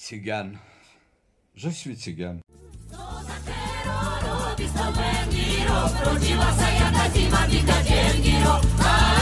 Cygane. Je suis cygane. Rodziła sa jaka zima, wita dzień,